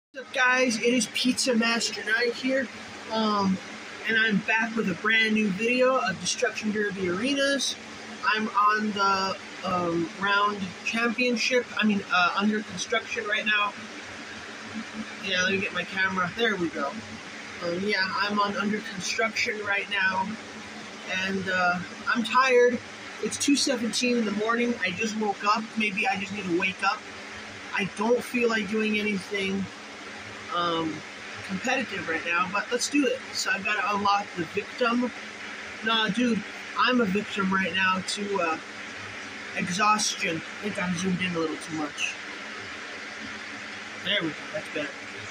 What's up, guys? It is Pizza Master Knight here, and I'm back with a brand new video of Destruction Derby Arenas. I'm on the round championship. Under construction right now. Yeah, let me get my camera. There we go. Yeah, I'm on under construction right now, and I'm tired. It's 2:17 in the morning. I just woke up. Maybe I just need to wake up. I don't feel like doing anything competitive right now, but let's do it. So I've got to unlock the victim. Nah, dude, I'm a victim right now to exhaustion. I think I'm zoomed in a little too much. There we go, that's better.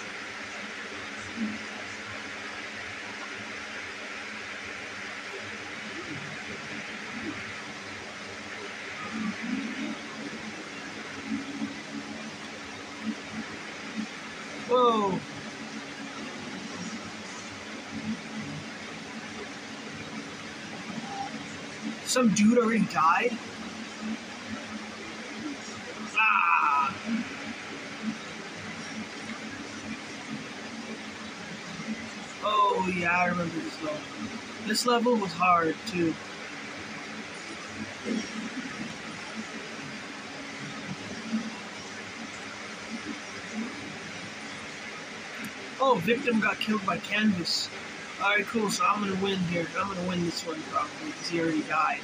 Whoa. Some dude already died? Ah! Oh yeah, I remember this level. This level was hard too. Oh, victim got killed by canvas. Alright, cool, so I'm gonna win here. I'm gonna win this one probably, because he already died.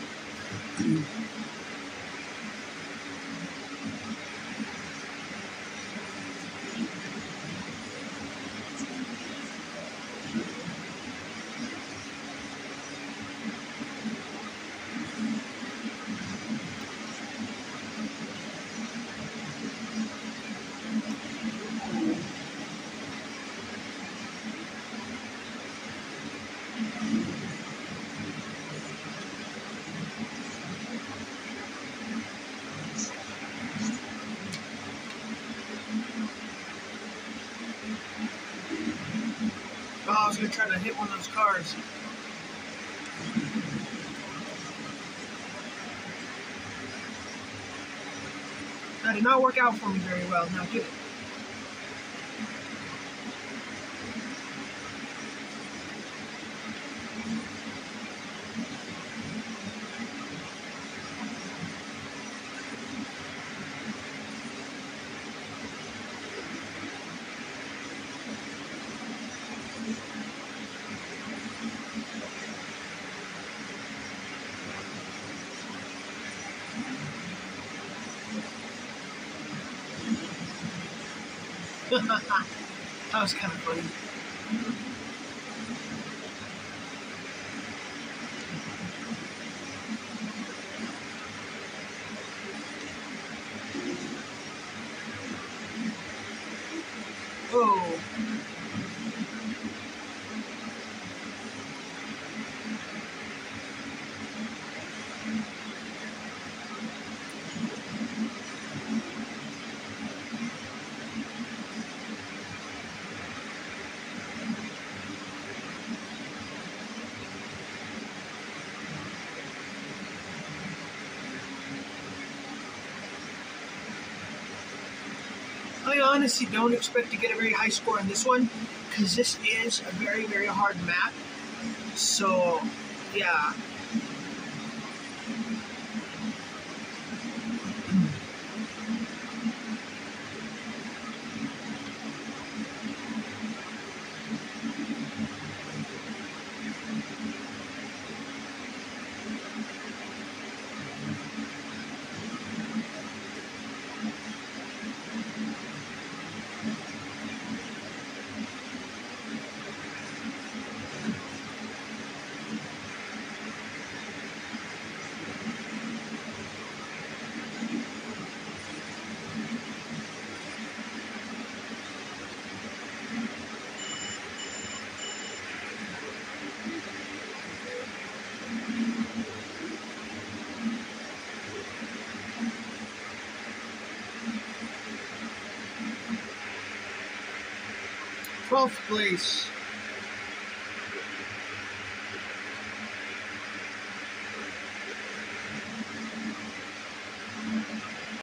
Oh, I was gonna try to hit one of those cars. That did not work out for me very well. Now do it. That was kind of funny. Oh. I honestly don't expect to get a very high score on this one, because this is a very, very hard map. So, yeah. Twelfth place.